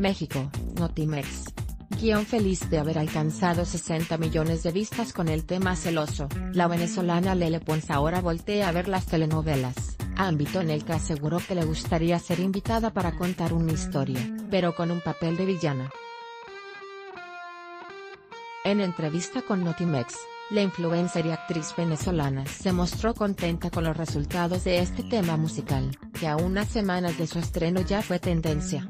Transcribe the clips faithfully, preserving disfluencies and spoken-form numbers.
México, Notimex. Guión feliz de haber alcanzado sesenta millones de vistas con el tema Celoso, la venezolana Lele Pons ahora voltea a ver las telenovelas, ámbito en el que aseguró que le gustaría ser invitada para contar una historia, pero con un papel de villana. En entrevista con Notimex, la influencer y actriz venezolana se mostró contenta con los resultados de este tema musical, que a unas semanas de su estreno ya fue tendencia.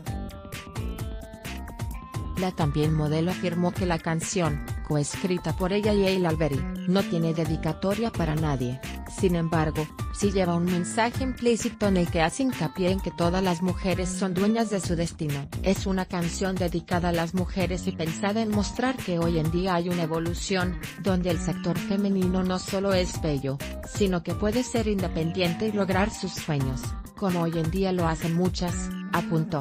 La también modelo afirmó que la canción, coescrita por ella y Eil Alberi, no tiene dedicatoria para nadie, sin embargo, sí lleva un mensaje implícito en el que hace hincapié en que todas las mujeres son dueñas de su destino. Es una canción dedicada a las mujeres y pensada en mostrar que hoy en día hay una evolución, donde el sector femenino no solo es bello, sino que puede ser independiente y lograr sus sueños, como hoy en día lo hacen muchas, apuntó.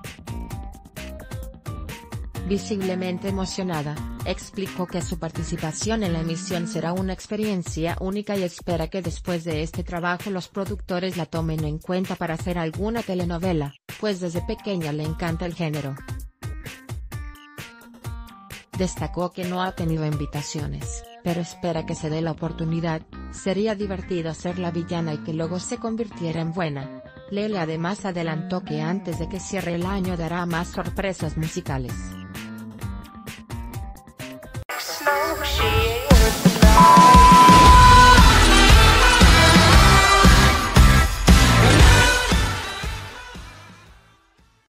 Visiblemente emocionada, explicó que su participación en la emisión será una experiencia única y espera que después de este trabajo los productores la tomen en cuenta para hacer alguna telenovela, pues desde pequeña le encanta el género. Destacó que no ha tenido invitaciones, pero espera que se dé la oportunidad. Sería divertido ser la villana y que luego se convirtiera en buena. Lele además adelantó que antes de que cierre el año dará más sorpresas musicales.